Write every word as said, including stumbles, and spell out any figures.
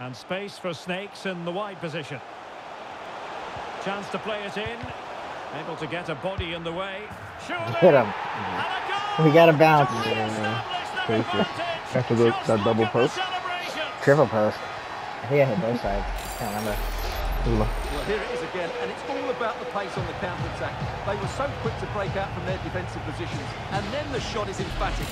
And space for Snakes in the wide position. Chance to play it in. Able to get a body in the way. Hit him. We got to bounce. Yeah, crazy. Have to go that double post. Triple post. I think I hit both sides. Can't remember. Well, here it is again, and it's all about the pace on the counter-attack. They were so quick to break out from their defensive positions, and then the shot is emphatic.